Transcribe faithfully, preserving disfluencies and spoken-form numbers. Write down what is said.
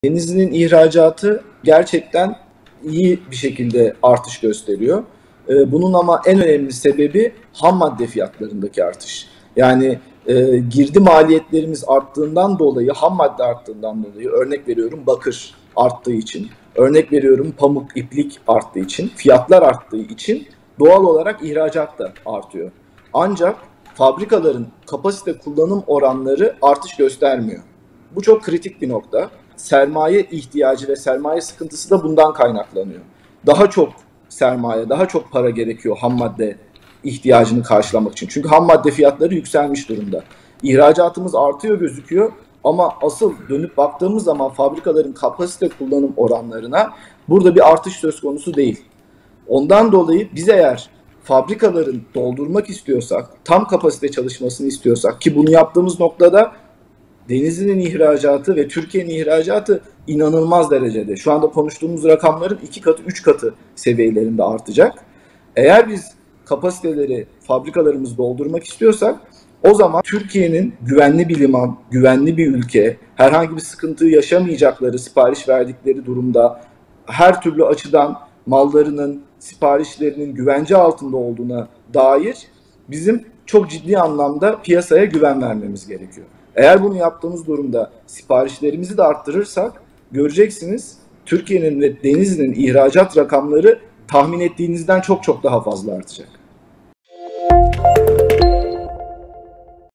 Denizli'nin ihracatı gerçekten iyi bir şekilde artış gösteriyor. Bunun ama en önemli sebebi ham madde fiyatlarındaki artış. Yani e, girdi maliyetlerimiz arttığından dolayı, ham madde arttığından dolayı, örnek veriyorum bakır arttığı için, örnek veriyorum pamuk, iplik arttığı için, fiyatlar arttığı için doğal olarak ihracat da artıyor. Ancak fabrikaların kapasite kullanım oranları artış göstermiyor. Bu çok kritik bir nokta. Sermaye ihtiyacı ve sermaye sıkıntısı da bundan kaynaklanıyor. Daha çok sermaye, daha çok para gerekiyor ham madde ihtiyacını karşılamak için. Çünkü ham madde fiyatları yükselmiş durumda. İhracatımız artıyor gözüküyor ama asıl dönüp baktığımız zaman fabrikaların kapasite kullanım oranlarına burada bir artış söz konusu değil. Ondan dolayı biz eğer fabrikaların doldurmak istiyorsak, tam kapasite çalışmasını istiyorsak ki bunu yaptığımız noktada Denizli'nin ihracatı ve Türkiye'nin ihracatı inanılmaz derecede. Şu anda konuştuğumuz rakamların iki katı, üç katı seviyelerinde artacak. Eğer biz kapasiteleri, fabrikalarımızı doldurmak istiyorsak o zaman Türkiye'nin güvenli bir liman, güvenli bir ülke, herhangi bir sıkıntı yaşamayacakları sipariş verdikleri durumda her türlü açıdan mallarının, siparişlerinin güvence altında olduğuna dair bizim çok ciddi anlamda piyasaya güven vermemiz gerekiyor. Eğer bunu yaptığımız durumda siparişlerimizi de arttırırsak göreceksiniz Türkiye'nin ve Denizli'nin ihracat rakamları tahmin ettiğinizden çok çok daha fazla artacak.